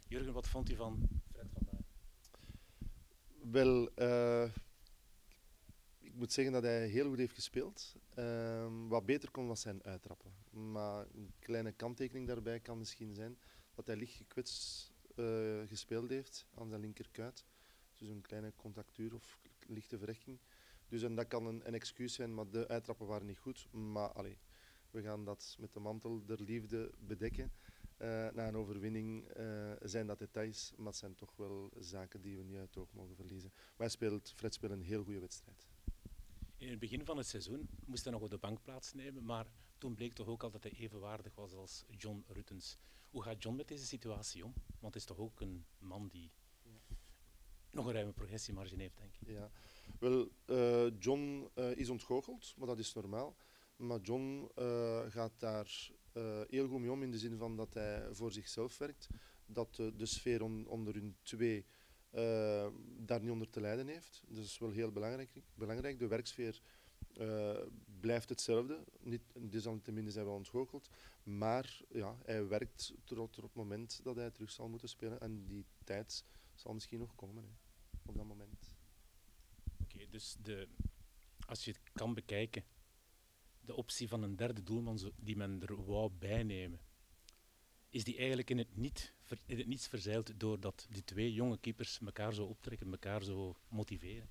Jurgen, wat vond u van Fred vandaag? Wel, ik moet zeggen dat hij heel goed heeft gespeeld. Wat beter kon was zijn uittrappen. Maar een kleine kanttekening daarbij kan misschien zijn dat hij licht gekwetst gespeeld heeft aan zijn linkerkuit. Dus een kleine contractuur of lichte verrekking. Dus en dat kan een excuus zijn, maar de uittrappen waren niet goed. Maar allee, we gaan dat met de mantel der liefde bedekken. Na een overwinning zijn dat details, maar het zijn toch wel zaken die we niet uit het oog mogen verliezen. Maar Fred speelt een heel goede wedstrijd. In het begin van het seizoen moest hij nog op de bank plaatsnemen, maar toen bleek toch ook al dat hij evenwaardig was als John Ruttens. Hoe gaat John met deze situatie om? Want het is toch ook een man die nog een ruime progressiemarge heeft, denk ik. Ja. Wel, John is ontgoocheld, maar dat is normaal. Maar John gaat daar heel goed mee om in de zin van dat hij voor zichzelf werkt. Dat de sfeer onder hun twee daar niet onder te lijden heeft. Dat is wel heel belangrijk. De werksfeer blijft hetzelfde. Niet, desalniettemin zijn we ontgoocheld. Maar ja, hij werkt tot op het moment dat hij terug zal moeten spelen. En die tijd zal misschien nog komen hè, op dat moment. Oké, dus als je het kan bekijken, de optie van een derde doelman die men er wou bijnemen, is die eigenlijk in het niets verzeild doordat die twee jonge keepers elkaar zo optrekken, elkaar zo motiveren?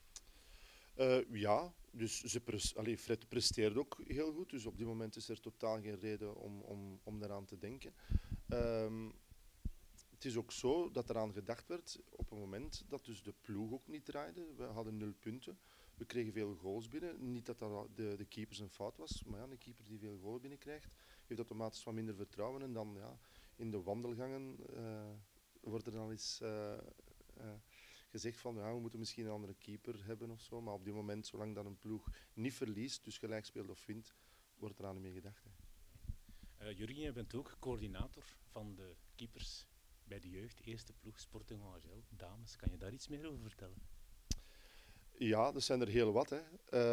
Ja, dus Fred presteert ook heel goed. Dus op dit moment is er totaal geen reden om daaraan te denken. Ehm, het is ook zo dat eraan gedacht werd op het moment dat dus de ploeg ook niet draaide. We hadden 0 punten. We kregen veel goals binnen. Niet dat dat de keeper zijn fout was, maar ja, een keeper die veel goals binnenkrijgt, heeft automatisch wat minder vertrouwen. En dan ja, in de wandelgangen wordt er dan eens gezegd van ja, we moeten misschien een andere keeper hebben of zo. Maar op dit moment, zolang dat een ploeg niet verliest, dus gelijk speelt of wint, wordt er aan mee gedacht. Hè. Jurgen, je bent ook coördinator van de keepers bij de jeugd, eerste ploeg Sporting Angel, dames. Kan je daar iets meer over vertellen? Ja, dat zijn er heel wat. Hè.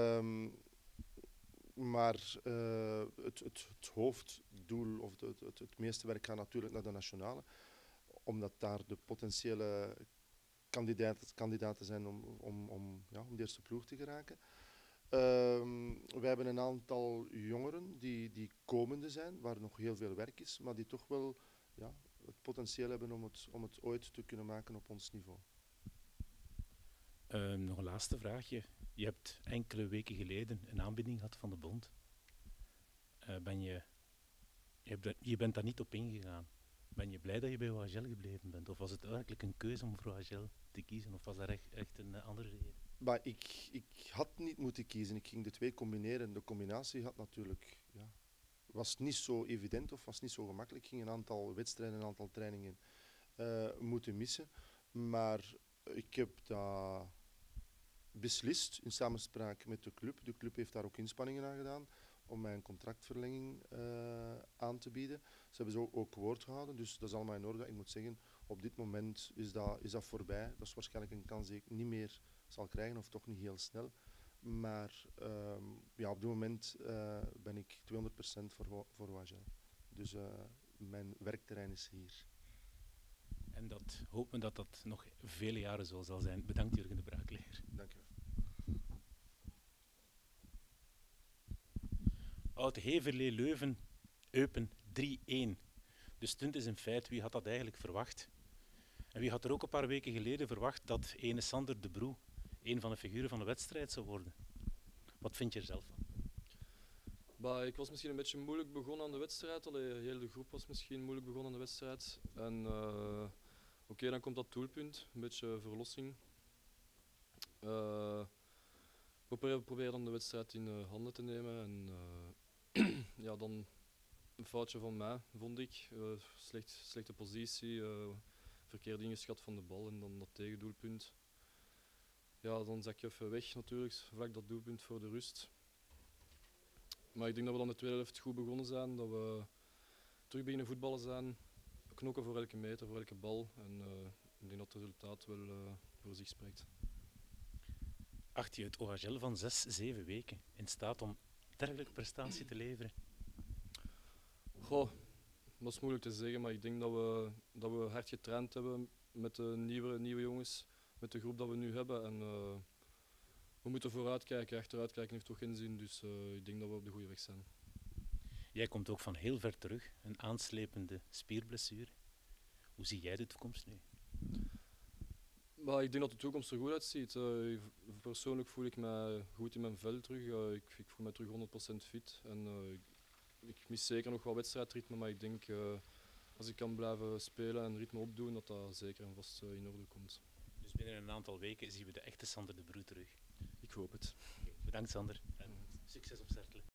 Maar het hoofddoel of het meeste werk gaat natuurlijk naar de nationale, omdat daar de potentiële kandidaten zijn om de eerste ploeg te geraken. We hebben een aantal jongeren die komende zijn, waar nog heel veel werk is, maar die toch wel ja, het potentieel hebben om het ooit te kunnen maken op ons niveau. Nog een laatste vraagje. Je hebt enkele weken geleden een aanbieding gehad van de bond. Je bent daar niet op ingegaan. Ben je blij dat je bij OHL gebleven bent? Of was het eigenlijk een keuze om voor OHL te kiezen? Of was dat echt een andere reden? Maar ik had niet moeten kiezen, ik ging de twee combineren. De combinatie had natuurlijk, ja, was niet zo evident of was niet zo gemakkelijk. Ik ging een aantal wedstrijden, een aantal trainingen moeten missen. Maar ik heb dat beslist in samenspraak met de club. De club heeft daar ook inspanningen aan gedaan om mij een contractverlenging aan te bieden. Ze hebben zo ook woord gehouden, dus dat is allemaal in orde. Ik moet zeggen, op dit moment is dat voorbij. Dat is waarschijnlijk een kans die ik niet meer zal krijgen, of toch niet heel snel. Maar ja, op dit moment ben ik 200% voor OHL. Dus mijn werkterrein is hier. En dat hopen dat dat nog vele jaren zo zal zijn. Bedankt Jurgen de Braakleer. Dank je. Oud-Heverlee Leuven, Eupen 3-1. De stunt is een feit. Wie had dat eigenlijk verwacht? En wie had er ook een paar weken geleden verwacht dat ene Sander de Broe een van de figuren van de wedstrijd zou worden? Wat vind je er zelf van? Bah, ik was misschien een beetje moeilijk begonnen aan de wedstrijd. Allee, heel de groep was misschien moeilijk begonnen aan de wedstrijd. En oké, dan komt dat doelpunt, een beetje verlossing. We proberen dan de wedstrijd in handen te nemen. En ja, dan een foutje van mij, vond ik. Slechte positie, verkeerd ingeschat van de bal en dan dat tegendoelpunt. Ja, dan zak je even weg natuurlijk, vlak dat doelpunt voor de rust. Maar ik denk dat we dan de tweede helft goed begonnen zijn, dat we terug beginnen voetballen zijn, knokken voor elke meter, voor elke bal. En ik denk dat het resultaat wel voor zich spreekt. Acht je het OHL van 6, 7 weken in staat om dergelijke prestatie te leveren? Goh, Dat is moeilijk te zeggen, maar ik denk dat we hard getraind hebben met de nieuwe jongens, met de groep dat we nu hebben. En we moeten vooruitkijken, achteruitkijken heeft toch geen zin, dus ik denk dat we op de goede weg zijn. Jij komt ook van heel ver terug, een aanslepende spierblessure. Hoe zie jij de toekomst nu? Maar ik denk dat de toekomst er goed uitziet. Persoonlijk voel ik me goed in mijn vel terug. Ik voel me terug 100% fit. En, ik mis zeker nog wat wedstrijdritme, maar ik denk als ik kan blijven spelen en ritme opdoen, dat dat zeker en vast in orde komt. Dus binnen een aantal weken zien we de echte Sander de Broe terug. Ik hoop het. Bedankt Sander en succes op Cercle.